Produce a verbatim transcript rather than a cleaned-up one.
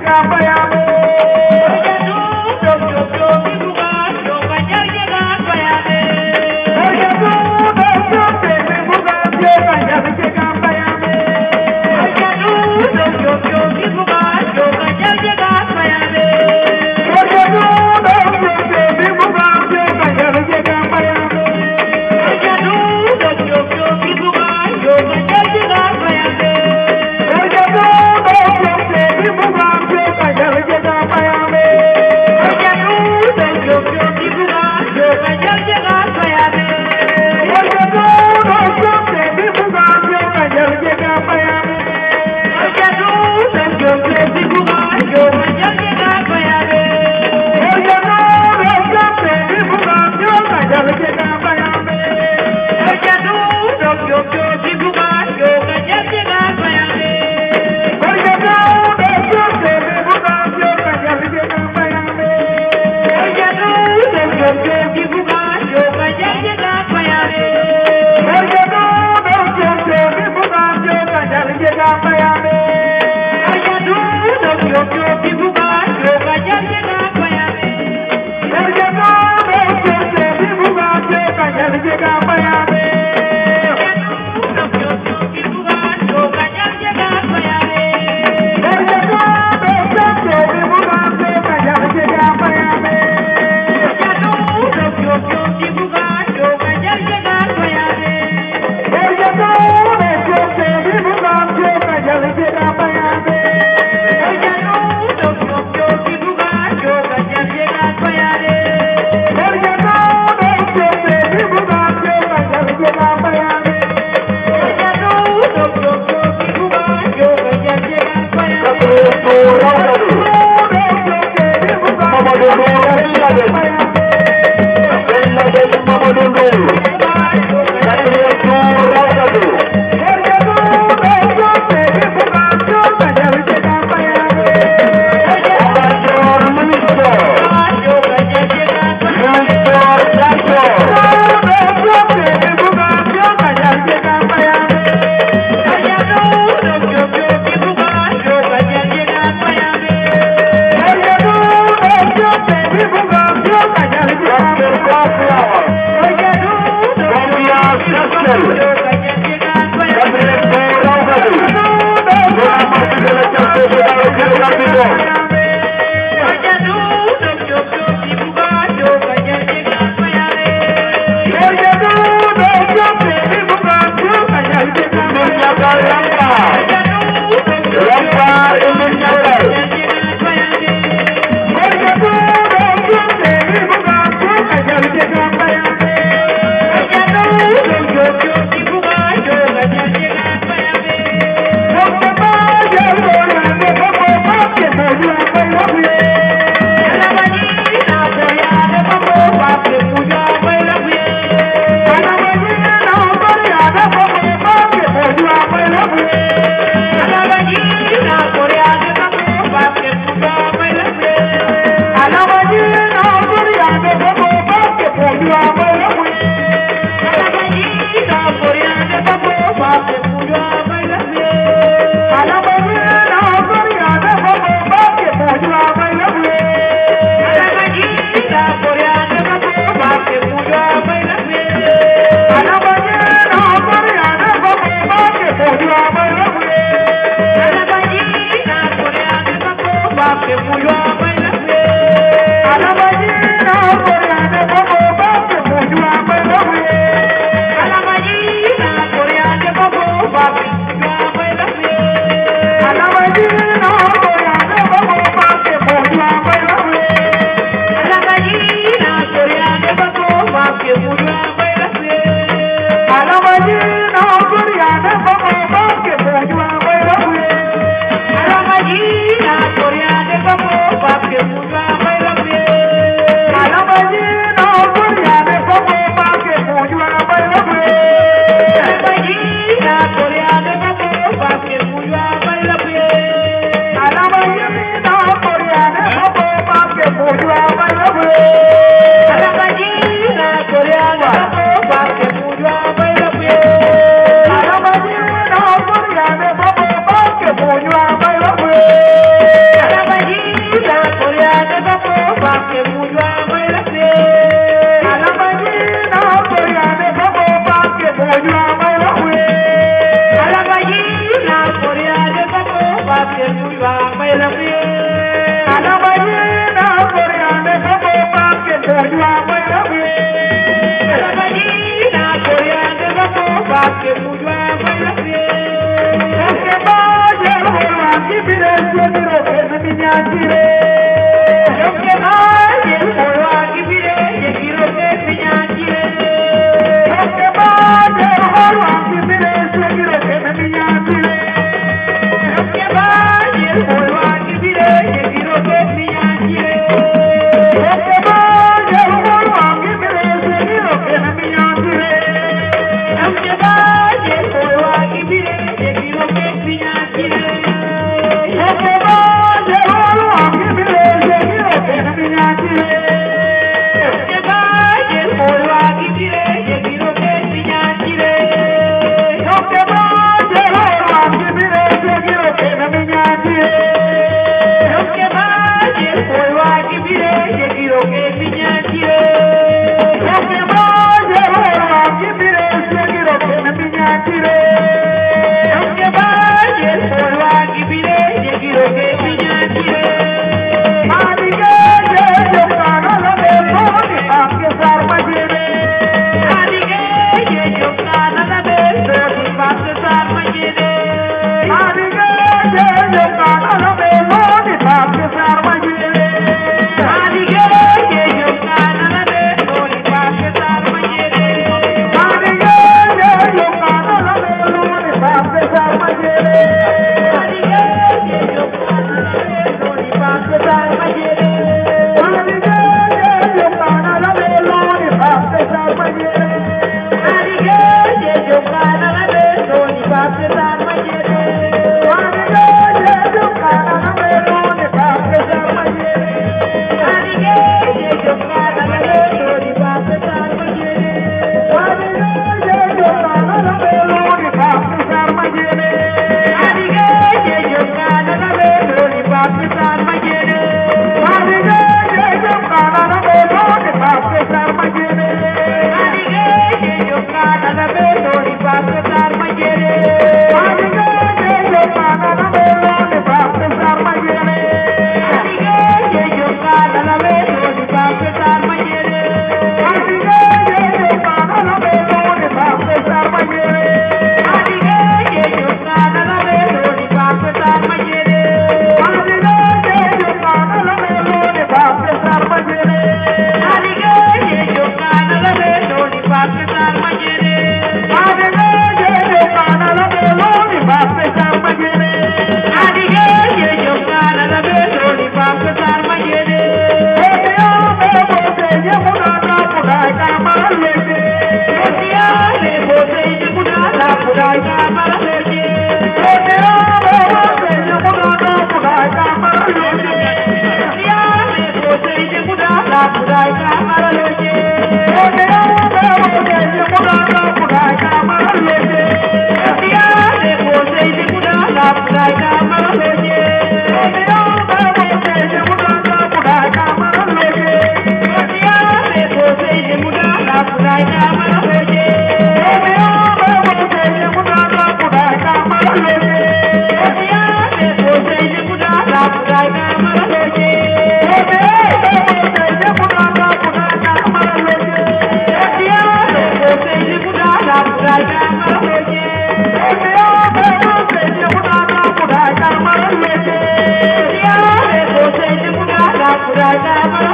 Baba jwa mai la pi ana mai na korea ne ko pa ke jwa mai la pi ana mai na korea ne ko pa ke jwa mai la pi ke ba je ho la ki bire je biro ke mi nya dire ke ba je ho la ki bire je biro ke mi nya dire ke ba je ho la ki bire je biro ke mi nya dire ke ba je ho la ki bire je biro ke mi nya dire ke ba je ho la ki bire je biro ke mi nya dire ke ba je ho la ki bire je biro ke mi nya dire ke ba je ho la ki bire je biro ke mi nya dire ke ba je ho la ki bire je biro ke mi nya dire ke ba je ho la ki bire je biro ke mi nya dire ke ba je ho la ki bire je biro ke mi nya dire ke ba je ho la ki bire je biro ke mi nya dire ke ba je ho la ki bire je biro ke mi nya dire ani ke je jo kana la de ko ni aapke sar majere ani ke je jo kana la de ko ni aapke sar majere ani ke je jo kana la de ko ni aapke sar majere ani ke je jo kana la de ko ni aapke sar majere ani ke je jo kana la de ko ni aapke sar majere ani ke je jo kana la de ko ni aapke sar majere ani ke je jo kana la de ko ni aapke sar majere ani ke je jo kana la de ko ni aapke sar majere ani ke je jo kana la de ko ni aapke sar majere ani ke je jo kana la de ko ni aapke sar majere ani ke je jo kana la de ko ni aapke sar majere ani ke je jo kana la de ko ni aapke sar majere ani ke je jo kana la de ko ni aapke sar majere ani ke je jo kana la de ko ni aapke sar majere ani ke je jo kana la de ko ni aapke sar majere ani ke je jo kana la de ko ni aapke sar majere ani ke je jo kana la de ko ni aapke sar majere ani ke je jo kana la de ko ni aapke sar majere ani ke je jo kana la de ko ni aapke sar majere ani ke je jo kana la de ko ni aapke sar majere ani ke je jo kana la de ko ni aapke sar majere ani ke je jo kana la de ko ni aapke sar majere Otia le bote je mudala pudai ka marleje Otia le bote je mudala pudai ka marleje Otia le bote je mudala pudai ka marleje Otia le bote je mudala pudai ka marleje Otia le bote je mudala pudai ka marleje Otia le bote je mudala pudai ka marleje Otia le bote je mudala pudai ka marleje Right now,